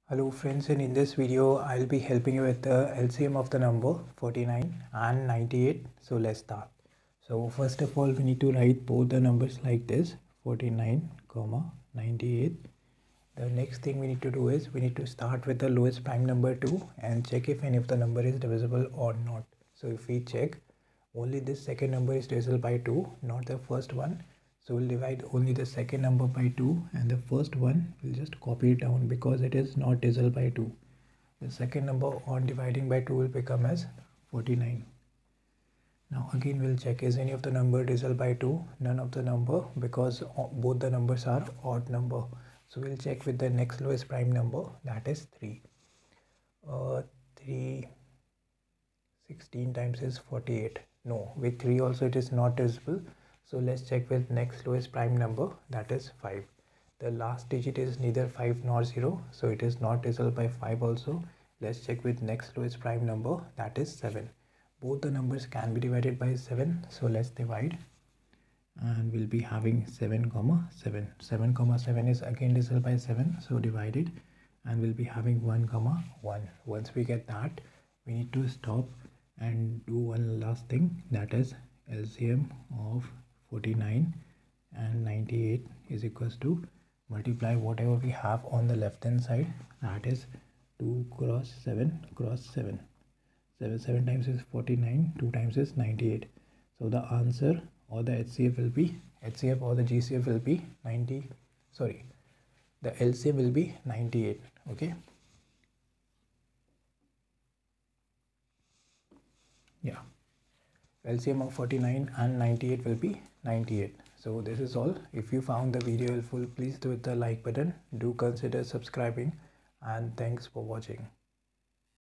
Hello friends, and in this video I'll be helping you with the LCM of the number 49 and 98. So let's start. So first of all we need to write both the numbers like this, 49 comma 98. The next thing we need to do is we need to start with the lowest prime number 2 and check if any of the number is divisible or not. So if we check, only this second number is divisible by 2, not the first one. So we'll divide only the second number by 2 and the first one we'll just copy it down because it is not divisible by 2. The second number on dividing by 2 will become as 49. Now again we'll check, is any of the number divisible by 2? None of the number, because both the numbers are odd number. So we'll check with the next lowest prime number, that is 3. 3 16 times is 48. No, with 3 also it is not divisible. So let's check with next lowest prime number, that is 5. The last digit is neither 5 nor 0, so it is not divisible by 5 also. Let's check with next lowest prime number, that is 7. Both the numbers can be divided by 7, so let's divide. And we'll be having 7 comma 7. 7 comma 7 is again divisible by 7, so divided. And we'll be having 1 comma 1. Once we get that, we need to stop and do one last thing, that is LCM of 49 and 98 is equals to multiply whatever we have on the left hand side, that is 2 cross 7 cross 7. 7 times is 49, 2 times is 98. So the answer or the HCF will be, HCF or the GCF will be the LCM will be 98. Okay. Yeah. LCM of 49 and 98 will be 98. So this is all. If you found the video helpful, please do hit the like button. Do consider subscribing, and thanks for watching.